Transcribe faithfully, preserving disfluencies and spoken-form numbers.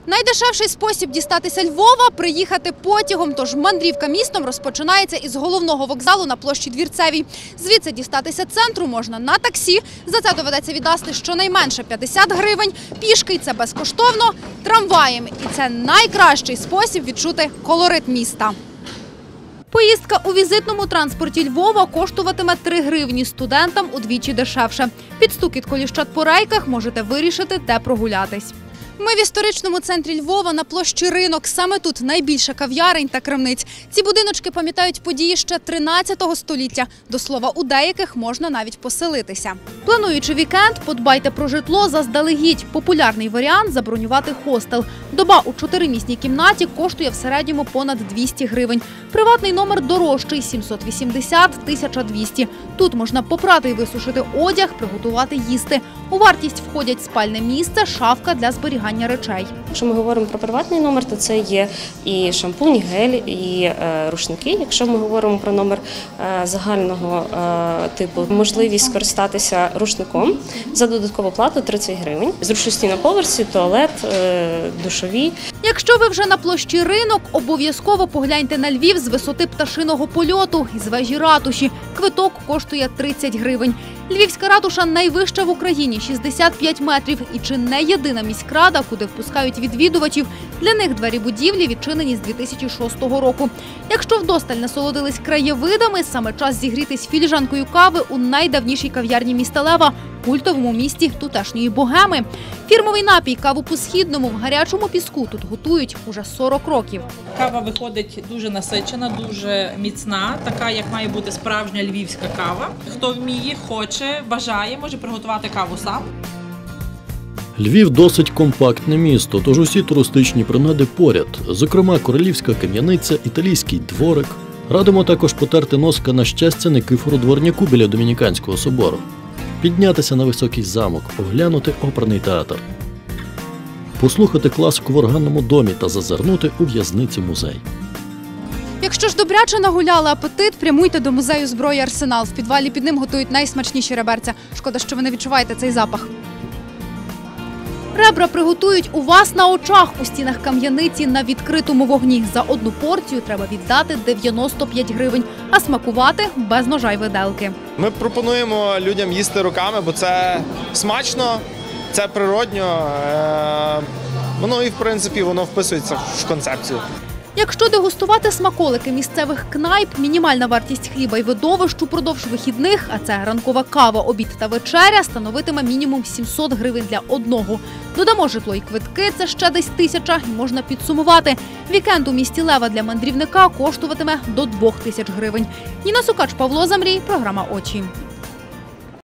Найдешевший спосіб дістатися Львова – приїхати потягом, тож мандрівка містом розпочинається із головного вокзалу на площі Двірцевій. Звідси дістатися центру можна на таксі, за це доведеться віддати щонайменше п'ятдесят гривень, пішки – це безкоштовно, трамваєм – і це найкращий спосіб відчути колорит міста. Поїздка у візитному транспорті Львова коштуватиме три гривні, студентам удвічі дешевше. Під стукіт коліщат по рейках можете вирішити, де прогулятись. Ми в історичному центрі Львова на площі Ринок. Саме тут найбільше кав'ярень та крамниць. Ці будиночки пам'ятають події ще тринадцятого століття. До слова, у деяких можна навіть поселитися. Плануючи вікенд, подбайте про житло заздалегідь. Популярний варіант – забронювати хостел. Доба у чотиримісній кімнаті коштує в середньому понад двісті гривень. Приватний номер дорожчий – сімсот вісімдесят – тисяча двісті. Тут можна попрати і висушити одяг, приготувати їсти. У вартість входять спальне місце, шафка для зберігання речей. Якщо ми говоримо про приватний номер, то це є і шампунь, і гель, і е, рушники. Якщо ми говоримо про номер е, загального е, типу, можливість скористатися рушником за додаткову плату тридцять гривень. Зручності на поверсі, туалет, е, душові. Якщо ви вже на площі Ринок, обов'язково погляньте на Львів з висоти пташиного польоту, із вежі ратуші. Квиток коштує тридцять гривень. Львівська ратуша найвища в Україні – шістдесят п'ять метрів. І чи не єдина міськрада, куди впускають відвідувачів. Для них двері будівлі відчинені з дві тисячі шостого року. Якщо вдосталь насолодились краєвидами, саме час зігрітись філіжанкою кави у найдавнішій кав'ярні міста Лева – культовому місті тутешньої богеми. Фірмовий напій «Каву по-східному» в гарячому піску тут готують уже сорок років. Кава виходить дуже насичена, дуже міцна, така, як має бути справжня львівська кава. Хто вміє, хоче, бажає, може приготувати каву сам. Львів – досить компактне місто, тож усі туристичні принади поряд. Зокрема, королівська кам'яниця, італійський дворик. Радимо також потерти носка на щастя Никифору Дворняку біля Домініканського собору. Піднятися на високий замок, оглянути оперний театр. Послухати класику в органному домі та зазирнути у в'язниці-музей. Якщо ж добряче нагуляли апетит, прямуйте до музею зброї «Арсенал». В підвалі під ним готують найсмачніші реберця. Шкода, що ви не відчуваєте цей запах. Ребра приготують у вас на очах у стінах кам'яниці на відкритому вогні. За одну порцію треба віддати дев'яносто п'ять гривень, а смакувати без ножа й виделки. Ми пропонуємо людям їсти руками, бо це смачно, це природньо, воно і в принципі воно вписується в концепцію. Якщо дегустувати смаколики місцевих кнайп, мінімальна вартість хліба і видовищ упродовж вихідних, а це ранкова кава, обід та вечеря, становитиме мінімум сімсот гривень для одного. Додамо житло і квитки – це ще десь тисяча, і можна підсумувати. Вікенд у місті Лева для мандрівника коштуватиме до двох тисяч гривень. Ніна Сукач, Павло Замрій, програма «Очі».